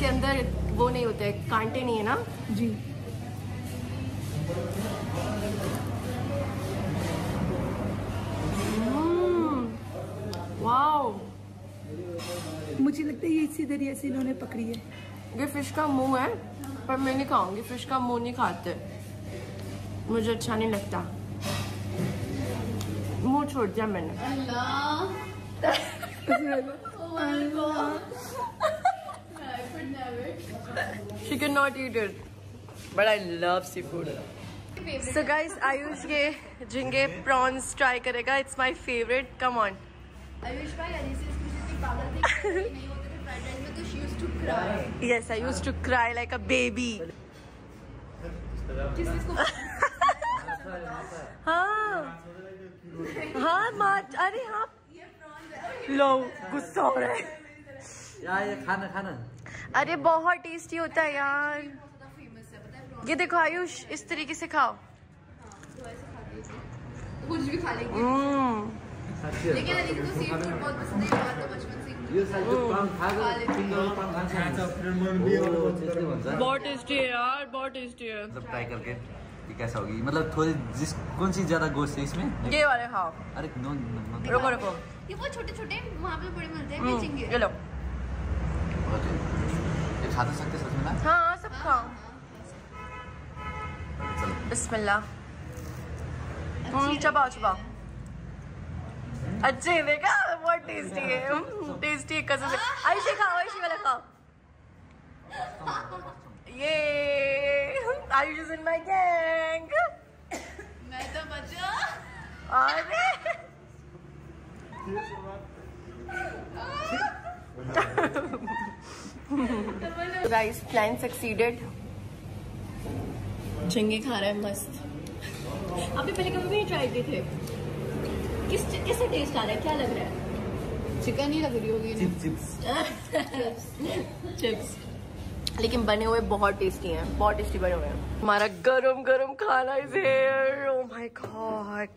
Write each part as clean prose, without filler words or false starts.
इसके अंदर वो नहीं होते, कांटे नहीं है ना जी। वाओ, मुझे लगता है ये इसी दरिया से इन्होंने पकड़ी है। ये फिश का मुंह है, पर मैं नहीं खाऊंगी, फिश का मुंह नहीं खाते, मुझे अच्छा नहीं लगता। मुंह छोड़ दिया मैंने। She cannot eat it, but I love seafood. So guys, Ayush ये झींगे prawns try करेगा. It's my favorite. Come on. Ayush भाई अलीसी इसकी पागल थी, नहीं होते थे फ्राइड राइस में, तो she used to cry. Yes, I used to cry like a baby. हाँ हाँ मार, अरे हाँ लो गुस्सा हो रहा है यार, ये खाना खाना। अरे बहुत टेस्टी होता है यार, ये देखो आयुष, इस तरीके से खाओ। कुछ भी खा लेंगे, लेकिन अलीसी को सी फूड बहुत पसंद है, बात तो बचपन से ये साइड जो पान खा गए, बहुत टेस्टी है यार, बहुत टेस्टी है। मतलब ट्राई करके कि कैसा होगी, मतलब थोड़ी जिस कौन सी ज्यादा गोश्त है इसमें? ये वाले खाओ। अरे नो, रुको रुको, ये वो छोटे छोटे वहाँ पे बड़े मिलते हैं, बेचेंगे। ये लो। ये खा तो सकते सच में ना? हाँ सब खाओ। बिस्मिल्लाह। चबाओ चबाओ, अच्छे है, देखा बहुत टेस्टी है, टेस्टी है कसम से। आयुषी खाओ, आयुषी वाला खाओ। ये Ayush is in my gang. मैं तो बचा। अरे गाइस, प्लान सक्सीडेड। झींगे खा रहा है मस्त। आपने पहले कभी भी ट्राई किए थे? किससे टेस्ट आ रहा है, क्या लग रहा है? चिकन ही लग रही होगी ना? चिप्स, लेकिन बने हुए बहुत टेस्टी हैं, बहुत टेस्टी बने हुए हैं। हमारा गरम गरम खाना is here. Oh my god.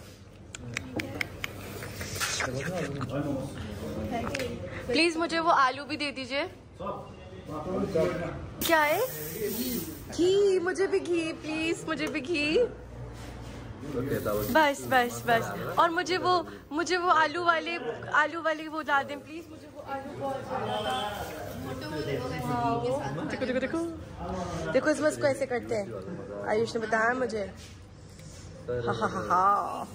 Please मुझे वो आलू भी दे दीजिए। क्या है? घी, मुझे भी घी प्लीज, मुझे भी घी। बस बस बस, और मुझे वो आलू वाले वो ला दें प्लीज, मुझे वो आलू बहुत देखो देखो देखो देखो, इसमें इसको ऐसे करते हैं, आयुष ने बताया मुझे। हा हा हा हा,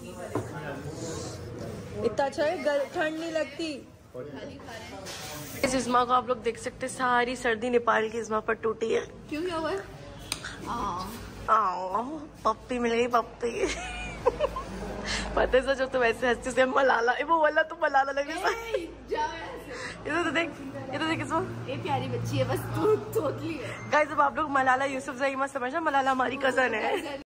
इतना अच्छा है, ठंड नहीं लगती। इस इज़्मा को आप लोग देख सकते हैं, सारी सर्दी नेपाल की इज़्मा पर टूटी है। क्यों, क्या हुआ है? पप्पी मिल गई, पप्पी। पता है सच, तो वैसे हंसते से मलाला, वो वाला तो मलाला लगे। ये तो देख इसमें, ये प्यारी बच्ची है, बस तोतली है। गाइस, अब आप लोग मलाला यूसुफजई मत समझना, मलाला हमारी कजन है।